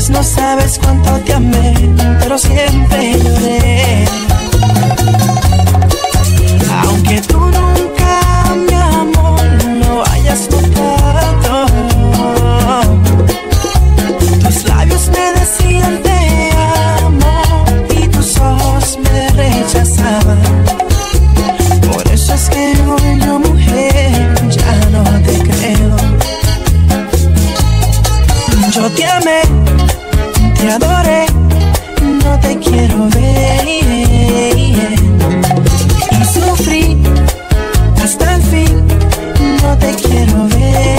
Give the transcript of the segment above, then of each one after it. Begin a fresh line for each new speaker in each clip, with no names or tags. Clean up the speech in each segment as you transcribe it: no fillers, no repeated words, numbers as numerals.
no sabes cuánto te amé, pero siempre lloré. Aunque tú nunca, mi amor, lo hayas notado, tus labios me decían te amo y tus ojos me rechazaban. Por eso es que hoy yo, mujer, ya no te creo. Yo te amé, te adoré, no te quiero ver, y sufrí hasta el fin, no te quiero ver.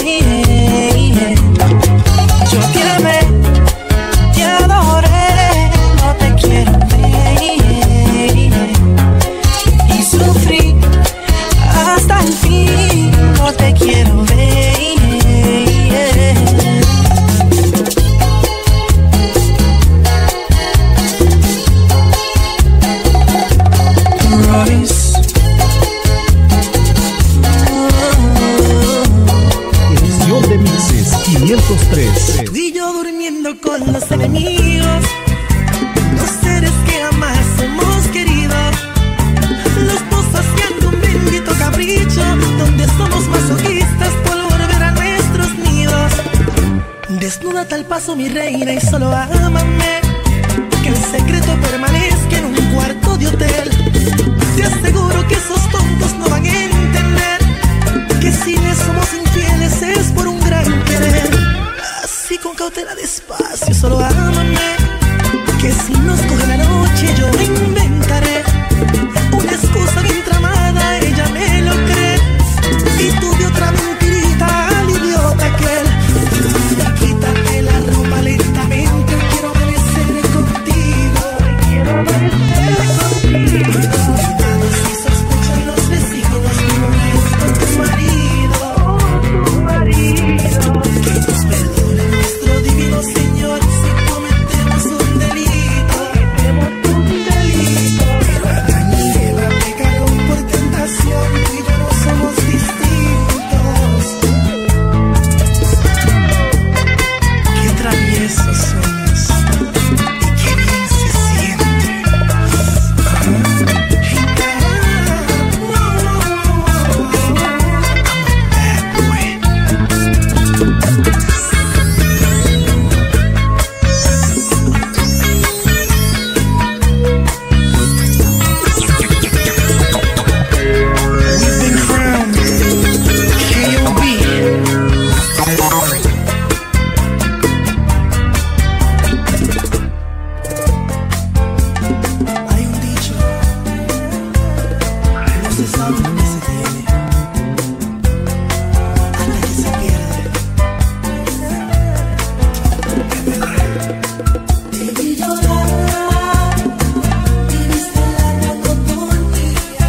Yo te amé, te adoré, no te quiero ver, y sufrí hasta el fin, no te quiero ver.
Edición de Mixes 503.
Tú y yo durmiendo con los enemigos, los seres que jamás hemos querido, los dos haciendo un bendito capricho, donde somos masoquistas por volver a nuestros nidos. Desnúdate al paso, mi reina, y solo ámame, que el secreto permanezca en un cuarto de hotel. Te aseguro que esos tontos no van a entender que si les somos infieles es por un gran querer. Así con cautela, despacio, solo ámame, que si nos coge la noche yo inventaré una excusa bien tramada, ella me lo cree, y tú de otra mentirita al idiota aquel. Quítate la ropa lentamente, quiero amanecer contigo, quiero amanecer contigo. Cuidado si sospechan los vecinos, no es con tu marido, que nos perdone nuestro divino Señor si cometemos un delito, pero Adán y Eva pecaron por tentación, tú y yo no somos distintos. Qué traviesos somos y qué bien se siente. We've been crowned K.O.B. Hay un dicho, no se sabe dónde se tiene hasta que se pierde. Te vi llorar, viviste la monotonía,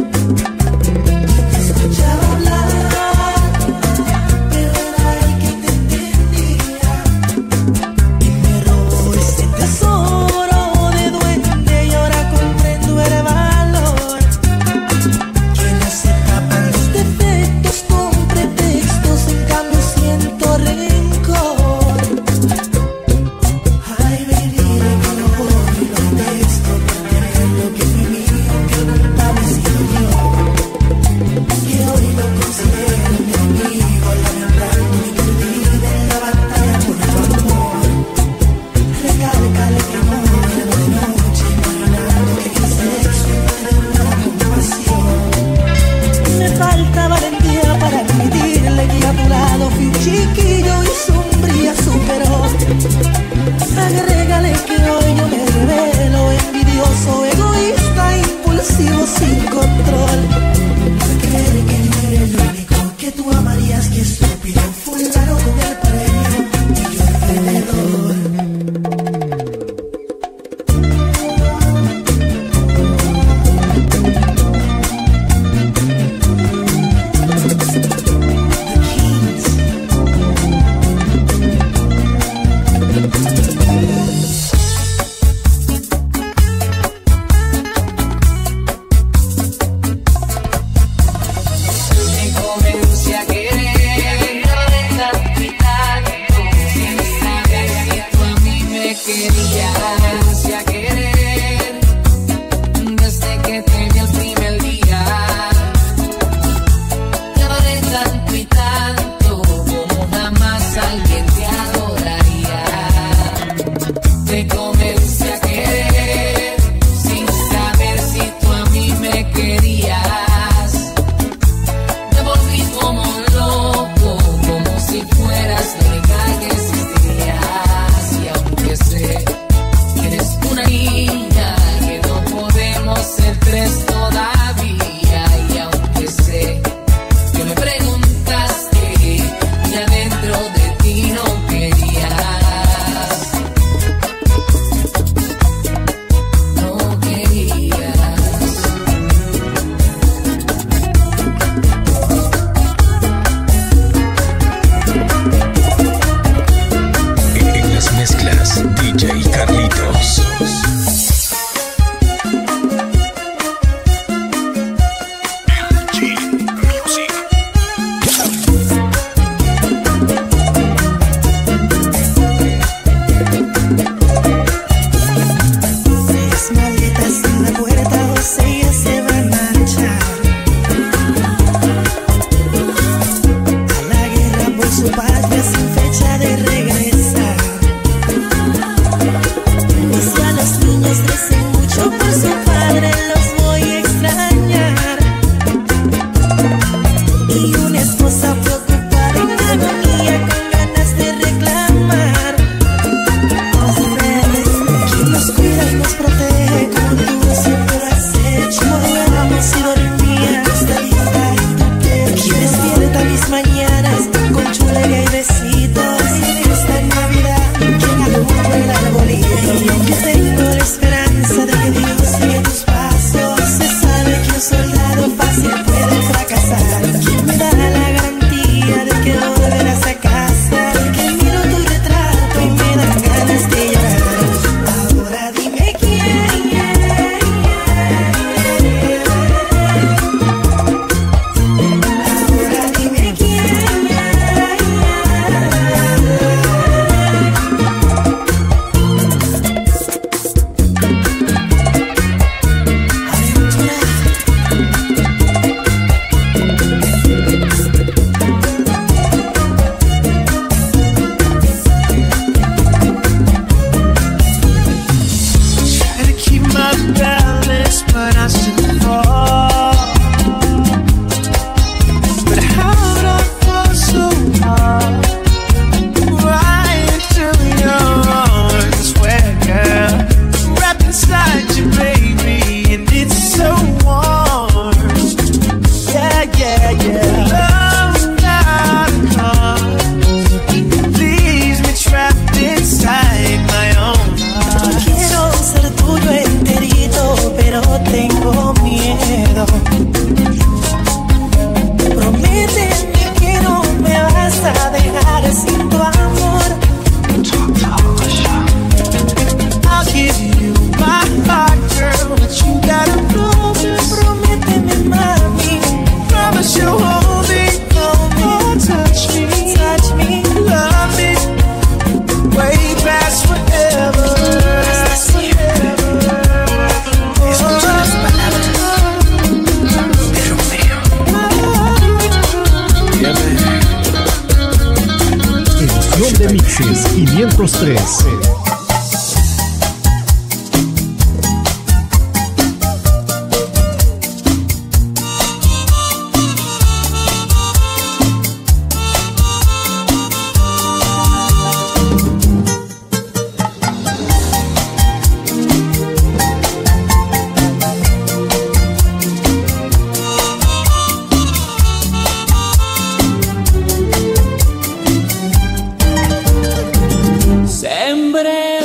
te escuchaba hablar, pero era el que te entendía, y me robó ese tesoro de duende, y ahora comprendo el valor, que no se tapan los defectos con pretextos, en cambio siento rencor. Ay, baby, que no puedo ni lo detesto, por tener lo que fue mío, que nunca me sirvió, que hoy lo considero mi amigo, lamentando mi perdida en la batalla por tu amor. Recálcale que no era de noche, imaginando que el sexo era una compasión. Me falta valentía para admitirle que a tu lado fui un chiquillo y sombría superó. Agrégale que hoy yo me revelo, envidioso, egoísta, impulsivo, sin control. Creer que no eres el único que tú amarías, que estúpido, fulano con el premio y yo el perdedor. The Kings.
querías ya querer desde que te vi el primer día. Te adoré tanto y tanto como jamás alguien te adoraría. Te comencé a querer sin saber si tú a mí me querías. Me volví como loco, como si fueras la única que existías. Y aunque sé que eres una niña, que no podemos ser tres todavía. Y aunque sé que me preguntaste y adentro de ti no querías. No querías.
En las mezclas, DJ Carlitos.
Las maletas en la puerta, José ya se va a marchar a la guerra por su patria sin fecha de regresar. Y si a los niños crecen mucho por su padre, los voy a extrañar. Y una esposa preocupada en agonía con ganas de reclamar. Quien nos cuida y nos protege como tú siempre lo has hecho. Moríamos y dormíamos de vida en tu pecho. Quien despierta mis mañanas con chulería y besitos. En esta Navidad, quien alumbra el arbolito. Y aunque tengo la esperanza de que Dios sigue tus pasos, se sabe que un soldado fácil puede fracasar. ¿Quién me da la garantía de que volverás a casa? Que miro tu retrato y me dan ganas de llorar. Ahora dime quién. Ahora dime quién. Try to keep my balance, but I still fall. But how would I fall so hard? Right into your arms, where girl, wrapped inside you, baby, and it's so warm. Yeah, yeah, yeah. Love without a cause leaves me trapped inside my own heart. Quiero ser tuyo enterito, pero tengo miedo. Prométeme que no me vas a dejar sin tu amor. I'll give you my heart, girl, but you gotta promise. Prométeme, mami. Promise you'll hold me, touch me, love me, way past forever. Escucha las palabras de Romeo.
Edición de Mixes 503.
Sembré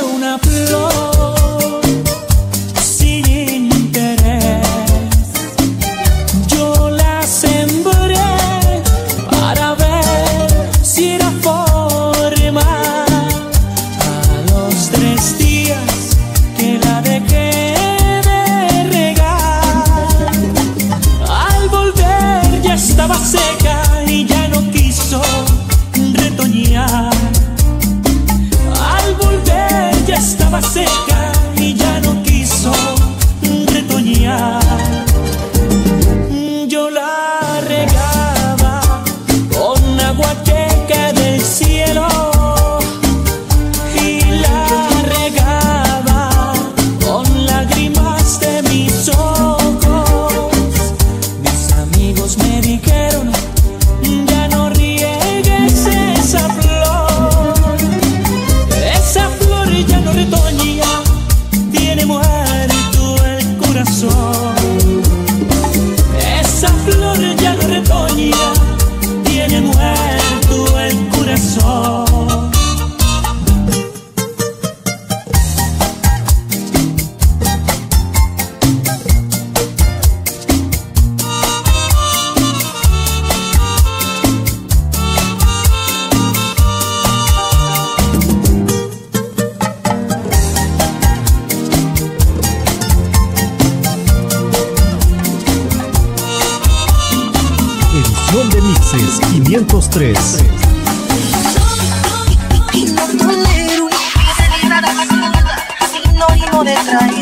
seca y ya no quiso retoñar. Yo la regaba con agua que cae del cielo y la regaba con lágrimas de mis ojos. Mis amigos me dijeron: ya no riegues esa flor ya no retoña, tiene muerto el corazón. Esa flor ya no retoña, tiene muerto el corazón.
Edición de mixes 503.
Y no tolero sinónimo de traición.